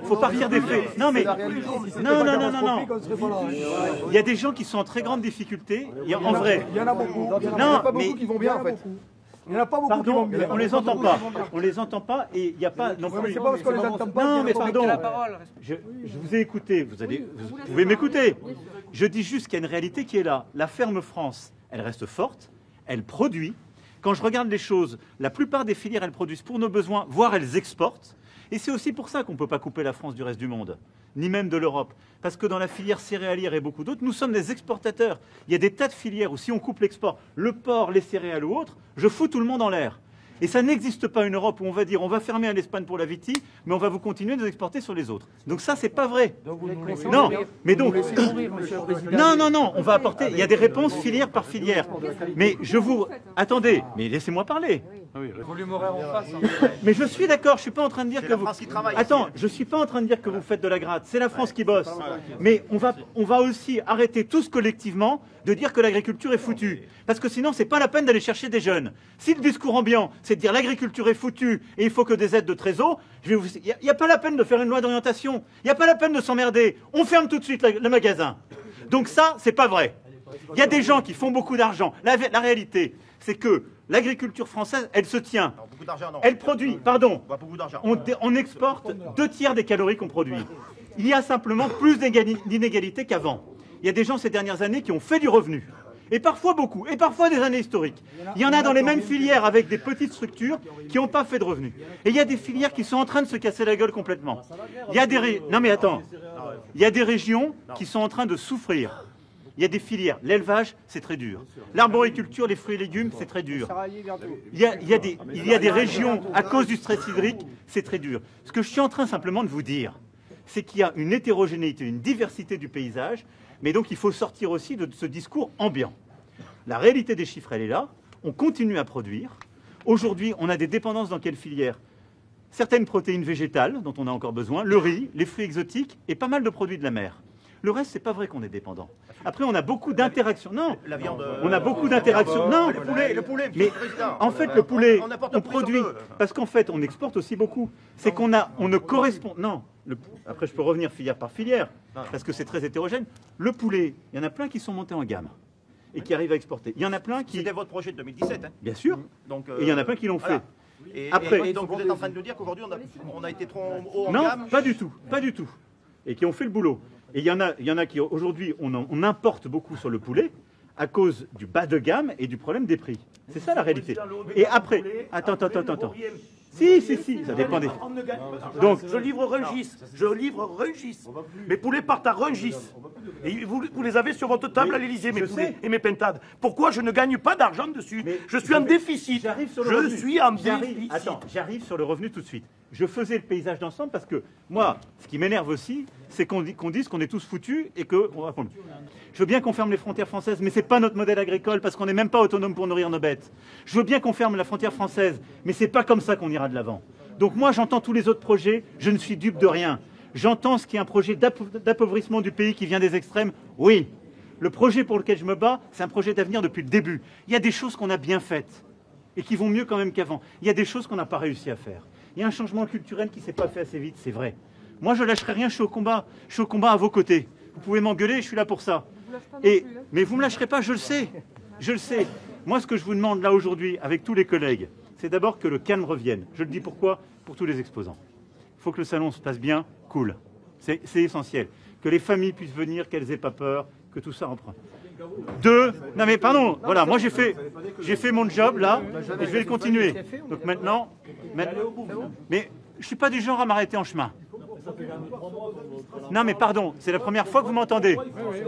faut partir des faits. Non, mais non. Il y a des gens qui sont en très grande difficulté. En vrai. Il y en a beaucoup. Il n'y en a pas beaucoup qui vont bien, en fait. Il n'y en a pas beaucoup qui vont bien. On les entend pas. On les entend pas et il n'y a pas non plus. C'est pas parce qu'on les entend pas. Non, mais pardon. Je vous ai écouté. Vous pouvez m'écouter. Je dis juste qu'il y a une réalité qui est là. La ferme France, elle reste forte. Elle produit. Quand je regarde les choses, la plupart des filières, elles produisent pour nos besoins, voire elles exportent. Et c'est aussi pour ça qu'on ne peut pas couper la France du reste du monde, ni même de l'Europe. Parce que dans la filière céréalière et beaucoup d'autres, nous sommes des exportateurs. Il y a des tas de filières où si on coupe l'export, le porc, les céréales ou autres, je fous tout le monde en l'air. Et ça n'existe pas une Europe où on va dire on va fermer à l'Espagne pour la Viti, mais on va vous continuer de nous exporter sur les autres. Donc ça, c'est pas vrai. Non, mais donc... Non, on va apporter... Il y a des réponses filière par filière. Mais je vous... Attendez, mais laissez-moi parler. Mais je suis d'accord, je suis pas en train de dire que vous... Attends, je suis pas en train de dire que vous faites de la gratte. C'est la France qui bosse. Mais on va aussi arrêter tous collectivement de dire que l'agriculture est foutue. Parce que sinon, c'est pas la peine d'aller chercher des jeunes. Si le discours ambiant, c'est de dire l'agriculture est foutue et il faut que des aides de trésor, il n'y a pas la peine de faire une loi d'orientation. Il n'y a pas la peine de s'emmerder. On ferme tout de suite le magasin. Donc ça, c'est pas vrai. Il y a des gens qui font beaucoup d'argent. La réalité, c'est que l'agriculture française, elle se tient. Non, beaucoup d'argent, non. Elle produit, pardon, Pas beaucoup d'argent. on exporte 2/3 des calories qu'on produit. Il y a simplement plus d'inégalités qu'avant. Il y a des gens ces dernières années qui ont fait du revenu. Et parfois beaucoup, et parfois des années historiques. Il y en a dans les mêmes filières avec des petites structures qui n'ont pas fait de revenus. Et il y a des filières qui sont en train de se casser la gueule complètement. Il y a des non mais attends, il y a des régions qui sont en train de souffrir. Il y a des filières. L'élevage, c'est très dur. L'arboriculture, les fruits et légumes, c'est très dur. Il y a des régions, à cause du stress hydrique, c'est très dur. Ce que je suis en train simplement de vous dire, c'est qu'il y a une hétérogénéité, une diversité du paysage, mais donc il faut sortir aussi de ce discours ambiant. La réalité des chiffres, elle est là. On continue à produire. Aujourd'hui, on a des dépendances dans quelle filière? Certaines protéines végétales, dont on a encore besoin, le riz, les fruits exotiques et pas mal de produits de la mer. Le reste, c'est pas vrai qu'on est dépendant. Après, on a beaucoup d'interactions. Non, La viande, on a beaucoup d'interactions. Non, le poulet, mais président. en fait, le poulet, apporte on le poulet produit. sur le- Parce qu'en fait, on exporte aussi beaucoup. C'est qu'on ne correspond. Non. Après, je peux revenir filière par filière, parce que c'est très hétérogène. Le poulet, il y en a plein qui sont montés en gamme et qui arrivent à exporter. Il y en a plein qui. C'était votre projet de 2017. Hein. Bien sûr. Donc, Et il y en a plein qui l'ont voilà. fait. Et, Après- et donc vous êtes en train de nous dire qu'aujourd'hui on a été trop haut en Non, gamme. pas du tout, pas du tout. Et qui ont fait le boulot. Et il y en a qui, aujourd'hui, on importe beaucoup sur le poulet à cause du bas de gamme et du problème des prix. C'est ça la réalité. Et après, attends. Si, ça dépend des... On ne gagne- Donc- je livre Rungis. Mes poulets partent à Rungis. Et vous les avez sur votre table à l'Élysée, mes je poulets sais. et mes pintades. Pourquoi je ne gagne pas d'argent dessus? Mais Je suis en déficit. J'arrive sur le Je revenu. suis en déficit. Attends, j'arrive sur le revenu tout de suite. Je faisais le paysage d'ensemble parce que moi, ce qui m'énerve aussi, c'est qu'on dise qu'on est tous foutus et que... Je veux bien qu'on ferme les frontières françaises, mais c'est pas notre modèle agricole parce qu'on n'est même pas autonome pour nourrir nos bêtes. Je veux bien qu'on ferme la frontière française, mais c'est pas comme ça qu'on ira de l'avant. Donc moi, j'entends tous les autres projets, je ne suis dupe de rien. J'entends ce qui est un projet d'appauvrissement du pays qui vient des extrêmes, oui. Le projet pour lequel je me bats, c'est un projet d'avenir depuis le début. Il y a des choses qu'on a bien faites et qui vont mieux quand même qu'avant. Il y a des choses qu'on n'a pas réussi à faire. Il y a un changement culturel qui ne s'est pas fait assez vite, c'est vrai. Moi, je lâcherai rien, je suis au combat. Je suis au combat à vos côtés. Vous pouvez m'engueuler, je suis là pour ça. Mais vous ne me lâcherez pas, je le sais. Je le sais. Moi, ce que je vous demande là aujourd'hui, avec tous les collègues, c'est d'abord que le calme revienne. Je le dis pourquoi? Pour tous les exposants. Il faut que le salon se passe bien, cool. C'est essentiel. Que les familles puissent venir, qu'elles n'aient pas peur, que tout ça reprenne. Deux, non mais pardon, voilà, moi j'ai fait mon job là, et je vais le continuer. Donc maintenant, mais je suis pas du genre à m'arrêter en chemin. Non mais pardon, c'est la première fois que vous m'entendez.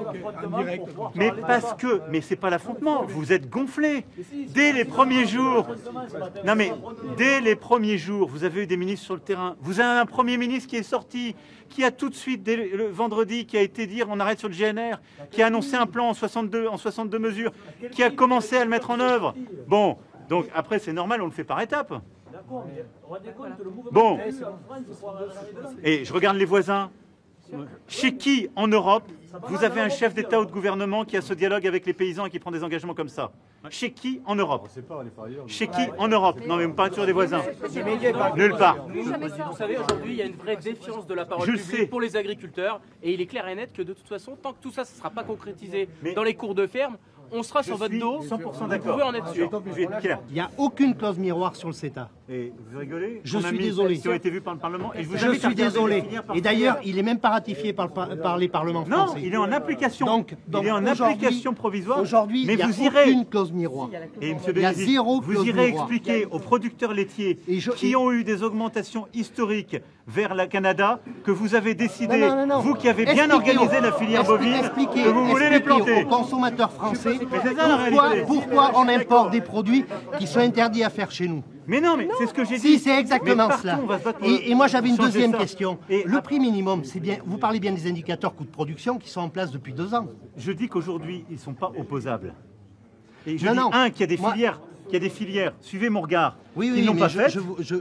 Mais parce que, mais c'est pas l'affrontement, vous êtes gonflés. Dès les premiers jours, non mais dès les premiers jours, vous avez eu des ministres sur le terrain. Vous avez un Premier ministre qui est sorti, qui a tout de suite, dès le vendredi, qui a été dire on arrête sur le GNR, qui a annoncé un plan en 62 mesures, qui a commencé à le mettre en œuvre. Bon, donc après c'est normal, on le fait par étapes. Bon, et je regarde les voisins. Chez qui, en Europe, vous avez un chef d'État ou de gouvernement qui a ce dialogue avec les paysans et qui prend des engagements comme ça? Chez qui, en Europe? Chez qui, en Europe? Non, mais vous me parlez toujours des voisins. Nulle part. Vous savez, aujourd'hui, il y a une vraie défiance de la parole publique pour les agriculteurs. Et il est clair et net que de toute façon, tant que tout ça ne sera pas concrétisé dans les cours de ferme, on sera sur votre dos. 100% d'accord. Vous pouvez en être sûr. Il n'y a aucune clause miroir sur le CETA. Et vous rigolez? Je suis désolé. Qui ont été vus par le Parlement. Et Je suis désolé. Et d'ailleurs, il n'est même pas ratifié par les parlements français. Non, il est en application. Donc il est en application provisoire. Aujourd'hui, il n'y a aucune clause miroir. Et monsieur Il y a Bénédicte, zéro vous clause irez miroir. expliquer aux producteurs laitiers qui ont eu des augmentations historiques vers le Canada que vous avez décidé, Non. vous qui avez bien organisé la filière bovine, que vous voulez les planter. Aux consommateurs français c'est ça, la réalité. pourquoi on importe des produits qui sont interdits à faire chez nous. Mais non, mais c'est ce que j'ai dit. Si, c'est exactement Mais partout, cela. on va se battre pour Et moi, j'avais une changer deuxième ça. question. Et Le prix minimum, c'est bien. Vous parlez bien des indicateurs coûts de production qui sont en place depuis 2 ans. Je dis qu'aujourd'hui, ils ne sont pas opposables. Et je Non, dis, non. qu'il y a des filières, suivez mon regard, Oui, qui ne l'ont mais pas faites,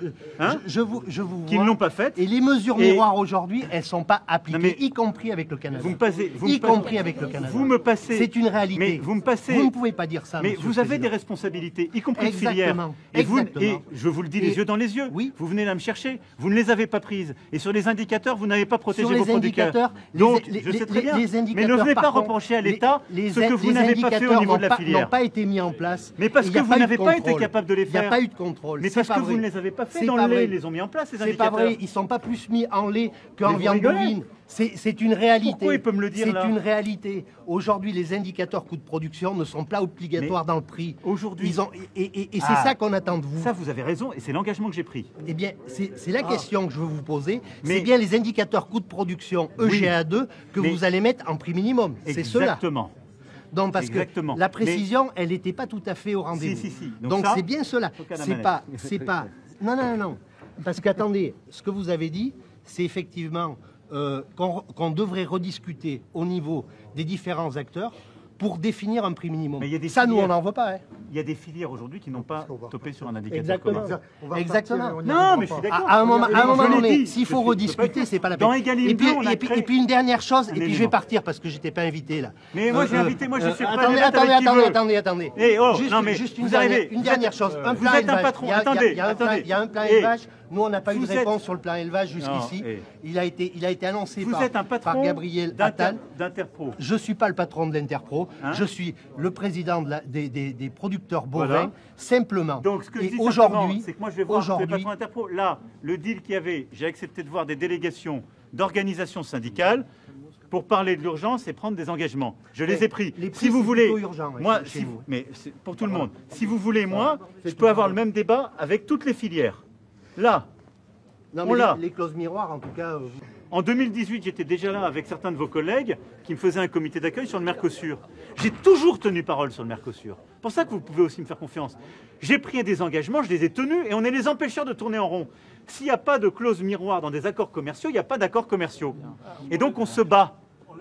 je vous qui ne vois. l'ont pas faites. Et les mesures Et- miroirs aujourd'hui, elles ne sont pas appliquées, Non, mais- y compris avec le Canada. Vous me passez, y compris avec le Canada. Vous me passez. C'est une réalité. Mais vous me passez. Vous ne pouvez pas dire ça. Mais Monsieur vous le avez des Président. responsabilités, y compris de filière. Exactement. Et, vous, Exactement. et je vous le dis les Et- yeux dans les yeux. Oui. Vous venez là me chercher. Vous ne les avez pas prises. Et sur les indicateurs, vous n'avez pas protégé Sur les vos producteurs. indicateurs, Donc, les- je sais les- très bien. les Mais indicateurs, ne venez par pas contre, reprocher à l'État les- ce que vous les n'avez pas fait au indicateurs niveau de la n'ont filière. pas été mis en place. Mais parce Et il que y a vous pas eu de n'avez pas été contrôle. capable de les Il n'y a faire. pas eu de contrôle. Mais C'est parce pas que vrai. vous ne les avez pas fait C'est dans pas le lait, vrai. ils les ont mis en place, ces C'est indicateurs. pas vrai. Ils sont pas plus mis en lait Mais qu'en vous viande rigolez. bovine. C'est une réalité. Pourquoi il peut me le dire, là C'est une réalité. Aujourd'hui, les indicateurs coûts de production ne sont pas obligatoires dans le prix. aujourd'hui- Ils ont et c'est Ah. ça qu'on attend de vous. Ça, vous avez raison, et c'est l'engagement que j'ai pris. Eh bien, c'est la question que je veux vous poser. Mais- C'est bien les indicateurs coûts de production EGA2 que Mais- vous allez mettre en prix minimum. C'est cela. Exactement. Donc parce Exactement. que la précision, elle n'était pas tout à fait au rendez-vous. Si. Donc ça, c'est bien cela. faut qu'à la C'est manette. pas. Non. Parce qu'attendez, ce que vous avez dit, c'est effectivement qu'on devrait rediscuter au niveau des différents acteurs pour définir un prix minimum. Mais il y a des Ça, nous, on filières. n'en veut pas. Hein. Il y a des filières aujourd'hui qui n'ont pas topé sur un indicateur Exactement. commun. Exactement. Non, mais je suis d'accord. À un moment Je l'ai donné, dit, s'il je faut suis- rediscuter, c'est pas la Dans peine. Egalim Et puis, 2, on a et puis- créé et puis une dernière chose, un et puis je vais élément. partir parce que j'étais pas invité là. Mais moi, j'ai invité, moi, je suis prêt à Attendez, débattre avec qui veut. attendez. Eh, oh, Juste, non, mais juste vous arrivez. une dernière chose. Un vous plan êtes un élevage. patron. Il y a- Attendez, il y a un plan- attendez. il y a un plan Eh, élevage. Nous, on n'a pas eu de vous êtes- réponse sur le plan élevage jusqu'ici. Non, eh. Il a été annoncé Vous par, êtes un par patron Gabriel Attal. d'Interpro. Je ne suis pas le patron de l'Interpro, Hein je suis le président des producteurs bovins, Voilà. simplement. Donc, ce que je Et dis aujourd'hui, simplement, c'est que moi, je vais voir le aujourd'hui, patron Interpro. Là, le deal qu'il y avait, j'ai accepté de voir des délégations d'organisations syndicales pour parler de l'urgence et prendre des engagements. Je les ai pris. les prix, Si vous c'est voulez, plutôt urgent, ouais, moi, chez si, vous. mais c'est pour tout le monde. Si vous voulez, moi, je peux avoir le même débat avec toutes les filières. Là, non, on mais l'a. les clauses miroirs, en tout cas. En 2018, j'étais déjà là avec certains de vos collègues qui me faisaient un comité d'accueil sur le Mercosur. J'ai toujours tenu parole sur le Mercosur. C'est pour ça que vous pouvez aussi me faire confiance. J'ai pris des engagements, je les ai tenus et on est les empêcheurs de tourner en rond. S'il n'y a pas de clause miroir dans des accords commerciaux, il n'y a pas d'accords commerciaux. Et donc on se bat.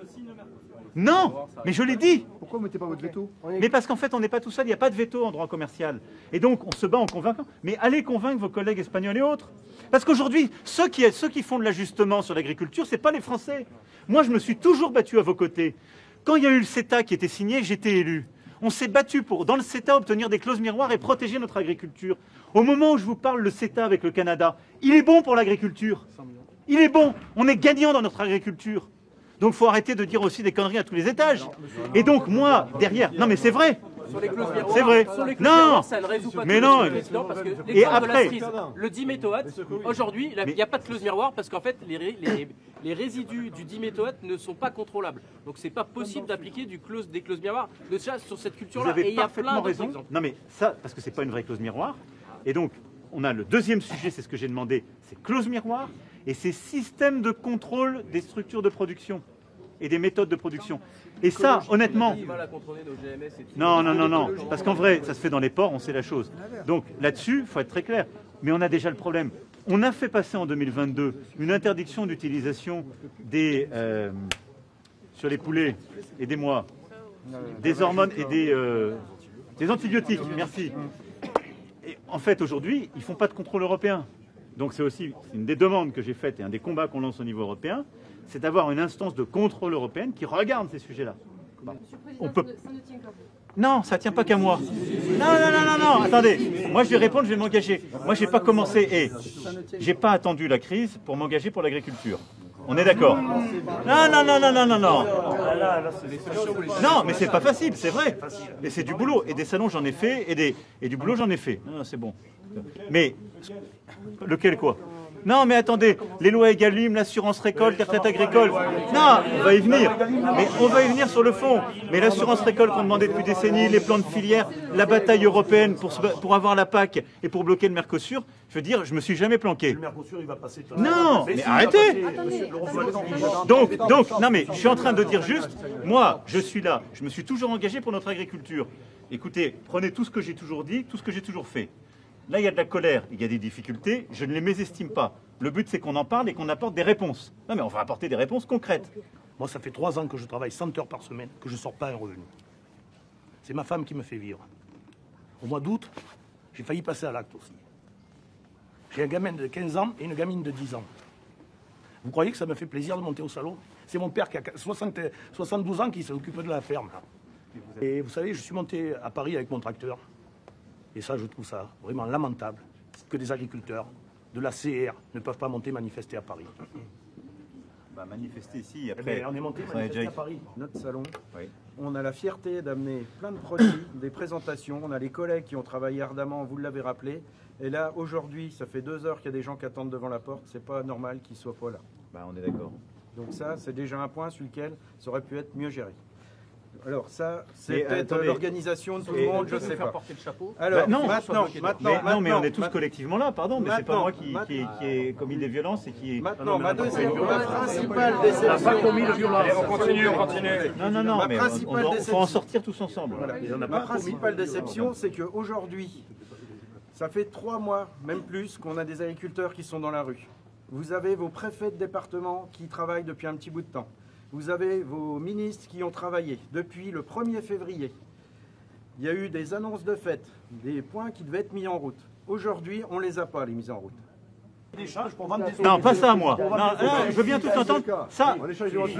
Non, mais je l'ai dit. Pourquoi vous mettez pas votre veto? Mais parce qu'en fait, on n'est pas tout seul, il n'y a pas de veto en droit commercial. Et donc, on se bat en convaincant. Mais allez convaincre vos collègues espagnols et autres. Parce qu'aujourd'hui, ceux qui font de l'ajustement sur l'agriculture, ce n'est pas les Français. Moi, je me suis toujours battu à vos côtés. Quand il y a eu le CETA qui était signé, j'étais élu. On s'est battu pour, dans le CETA, obtenir des clauses miroirs et protéger notre agriculture. Au moment où je vous parle, le CETA avec le Canada, il est bon pour l'agriculture. Il est bon. On est gagnant dans notre agriculture. Donc il faut arrêter de dire aussi des conneries à tous les étages. Et donc moi, derrière... Non mais c'est vrai. Sur les clauses miroirs, C'est vrai. sur les clauses Non. miroirs, ça ne résout pas Mais tout non. le président, parce que Et l'exemple de après- la cerise, le diméthoate, aujourd'hui, il n'y a pas de clause miroir parce qu'en fait, les résidus du diméthoate ne sont pas contrôlables. Donc c'est pas possible d'appliquer des clauses miroirs de ça sur cette Vous culture-là. Et avez il y a parfaitement plein d'autres raison. exemples. Non mais ça, parce que c'est pas une vraie clause miroir. Et donc, on a le deuxième sujet, c'est ce que j'ai demandé, c'est clause miroir et c'est système de contrôle des structures de production et des méthodes de production. Et ça, honnêtement... On a du mal à contrôler nos GMS et tout. Non. Parce qu'en vrai, ça se fait dans les ports, on sait la chose. Donc là-dessus, il faut être très clair. Mais on a déjà le problème. On a fait passer en 2022 une interdiction d'utilisation des sur les poulets, aidez-moi, des hormones et des antibiotiques. Merci. Et en fait, aujourd'hui, ils ne font pas de contrôle européen. donc c'est aussi une des demandes que j'ai faites et un des combats qu'on lance au niveau européen, c'est d'avoir une instance de contrôle européenne qui regarde ces sujets-là. Monsieur le On Président, peut... ça ne tient qu'à vous. Non, ça ne tient pas qu'à moi. Non, attendez. Moi, je vais répondre, je vais m'engager. Moi, je n'ai pas commencé et j'ai pas attendu la crise pour m'engager pour l'agriculture. On est d'accord? Non. Non, mais c'est pas facile, c'est vrai. Et c'est du boulot. Et des salons, j'en ai fait, et du boulot, j'en ai fait. Non, c'est bon. Mais, lequel quoi? Non, mais attendez, les lois Egalim, l'assurance récolte, les retraites agricoles. Non, on va y venir. Mais on va y venir sur le fond. Mais l'assurance récolte qu'on demandait depuis des décennies, les plans de filière, la bataille européenne pour avoir la PAC et pour bloquer le Mercosur, je veux dire, je me suis jamais planqué. Le Mercosur, il va passer. Non, mais arrêtez. Donc, non, mais je suis en train de dire juste, moi, je suis là, je me suis toujours engagé pour notre agriculture. Écoutez, prenez tout ce que j'ai toujours dit, tout ce que j'ai toujours fait. Là, il y a de la colère, il y a des difficultés, je ne les mésestime pas. Le but, c'est qu'on en parle et qu'on apporte des réponses. Non, mais on va apporter des réponses concrètes. Moi, ça fait 3 ans que je travaille 100 heures par semaine, que je ne sors pas un revenu. C'est ma femme qui me fait vivre. Au mois d'août, j'ai failli passer à l'acte aussi. J'ai un gamin de 15 ans et une gamine de 10 ans. Vous croyez que ça me fait plaisir de monter au salon? C'est mon père qui a 72 ans qui s'occupe de la ferme. Et vous savez, je suis monté à Paris avec mon tracteur. Et ça, je trouve ça vraiment lamentable que des agriculteurs de la CR ne peuvent pas monter manifester à Paris. Bah, manifester ici, après... on est monté manifester à Paris. Notre salon, Oui. on a la fierté d'amener plein de produits, des présentations. On a les collègues qui ont travaillé ardemment, vous l'avez rappelé. Et là, aujourd'hui, ça fait 2 heures qu'il y a des gens qui attendent devant la porte. C'est pas normal qu'ils soient pas là. Bah, on est d'accord. Donc ça, c'est déjà un point sur lequel ça aurait pu être mieux géré. Alors ça, c'est Mais, peut-être attendez. l'organisation de tout le monde, je sais pas. porter le chapeau. Alors, Bah, non. maintenant, Mais on est tous collectivement là, pardon, mais c'est pas moi qui maintenant. ai commis des violences et qui... Maintenant, ma principale déception... On continue. Non, Ma mais principale on faut en déception. sortir tous ensemble. Ma principale déception, c'est qu'aujourd'hui, ça fait 3 mois, même plus, qu'on a des agriculteurs qui sont dans la rue. Vous avez vos préfets de département qui travaillent depuis un petit bout de temps. Vous avez vos ministres qui ont travaillé depuis le 1er février. Il y a eu des annonces de fête, des points qui devaient être mis en route. Aujourd'hui, on ne les a pas, les mises en route. Des charges pour vendre des Non, pas ça, moi. Non, je veux bien tout entendre. Ça. Non.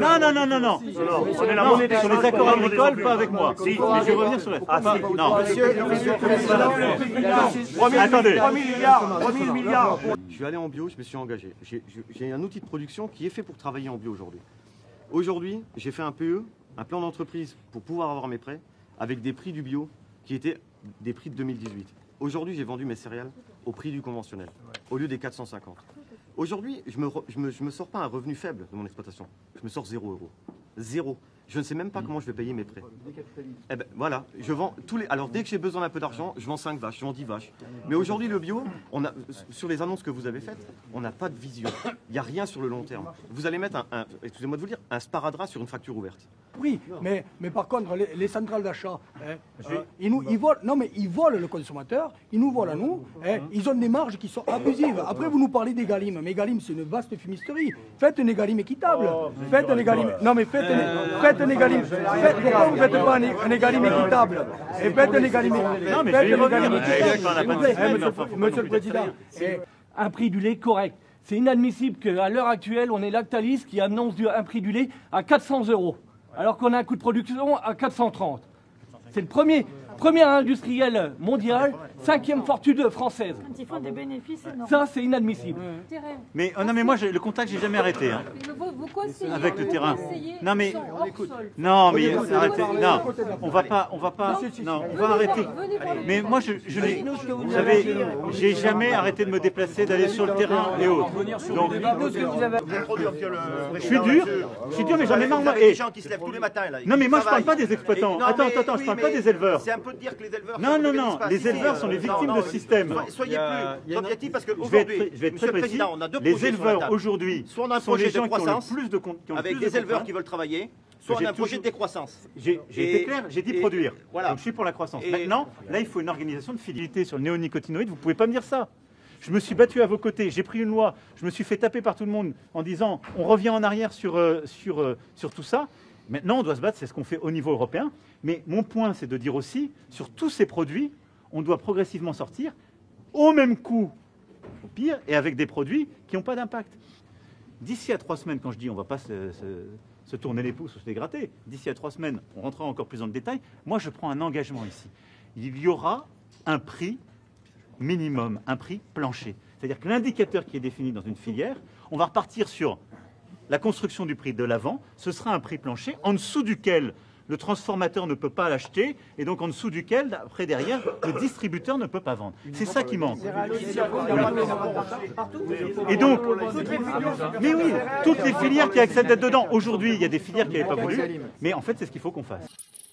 On est la monnaie des Sur les accords agricoles, pas avec moi. Si. Je vais revenir sur les... Non. Monsieur le Président, Attendez. 3 000 milliards. Je suis allé en bio, je me suis engagé. J'ai un outil de production qui est fait pour travailler en bio aujourd'hui. Aujourd'hui, j'ai fait un PE, un plan d'entreprise pour pouvoir avoir mes prêts, avec des prix du bio qui étaient des prix de 2018. Aujourd'hui, j'ai vendu mes céréales au prix du conventionnel, au lieu des 450. Aujourd'hui, je me sors pas un revenu faible de mon exploitation. Je me sors 0 €. 0. Je ne sais même pas comment je vais payer mes prêts. Eh ben, voilà, je vends tous les... Alors, dès que j'ai besoin d'un peu d'argent, je vends 5 vaches, je vends 10 vaches. Mais aujourd'hui, le bio, sur les annonces que vous avez faites, on n'a pas de vision. Il n'y a rien sur le long terme. Vous allez mettre excusez-moi de vous le dire, un sparadrap sur une facture ouverte. Oui, mais par contre, les centrales d'achat, ils volent, non mais ils volent le consommateur, ils nous volent à nous, ils ont des marges qui sont abusives. Après, vous nous parlez d'Egalim, mais Egalim, c'est une vaste fumisterie. Faites un Egalim équitable. Faites un Egalim. Non mais faites un Egalim. Pourquoi vous ne faites pas un Egalim équitable? Et faites un Egalim équitable. Non, mais je vais y revenir. Monsieur le Président, un prix du lait correct. C'est inadmissible qu'à l'heure actuelle, on ait Lactalis qui annonce un prix du lait à 400 €, alors qu'on a un coût de production à 430. C'est le premier industriel mondial, 5e fortune française. Quand ils font des bénéfices énormes. Ça, c'est inadmissible. Mais non, mais moi, le contact, j'ai jamais arrêté. Hein. Vous conseillez, Avec le terrain. Non mais non, arrêtez. Non, on va pas. Non, on va arrêter. Mais moi, vous savez, j'ai jamais arrêté de me déplacer, d'aller sur le terrain et autres. Donc, je suis dur, mais j'en ai marre. Vous avez des gens qui se lèvent tous les matins là. Non, mais moi, je parle pas des exploitants. Attends, je parle pas des éleveurs. C'est un peu de dire que les éleveurs... Non, les éleveurs sont les victimes de ce système. Soyez plus objectifs parce Je vais qu'aujourd'hui, être très précis. Les éleveurs aujourd'hui soit on a un sont les projet de gens qui ont le croissance plus de avec des éleveurs qui veulent travailler, soit on a un projet de décroissance. J'ai été clair, j'ai dit produire. Voilà. Donc je suis pour la croissance. Maintenant, là, il faut une organisation de fidélité sur le néonicotinoïde. Vous ne pouvez pas me dire ça. Je me suis battu à vos côtés, j'ai pris une loi, je me suis fait taper par tout le monde en disant on revient en arrière sur tout ça. Maintenant, on doit se battre, c'est ce qu'on fait au niveau européen. Mais mon point, c'est de dire aussi, sur tous ces produits, on doit progressivement sortir au même coût pire et avec des produits qui n'ont pas d'impact. D'ici à 3 semaines, quand je dis on ne va pas se tourner les pouces ou se les gratter, d'ici à 3 semaines, on rentrera encore plus dans le détail, moi je prends un engagement ici. Il y aura un prix minimum, un prix plancher. C'est-à-dire que l'indicateur qui est défini dans une filière, on va repartir sur la construction du prix de l'avant, ce sera un prix plancher en dessous duquel le transformateur ne peut pas l'acheter et donc en dessous duquel, après derrière, le distributeur ne peut pas vendre. C'est ça qui manque. Et donc, mais oui, toutes les filières qui acceptent d'être dedans. Aujourd'hui, il y a des filières qui n'avaient pas voulu, mais en fait, c'est ce qu'il faut qu'on fasse.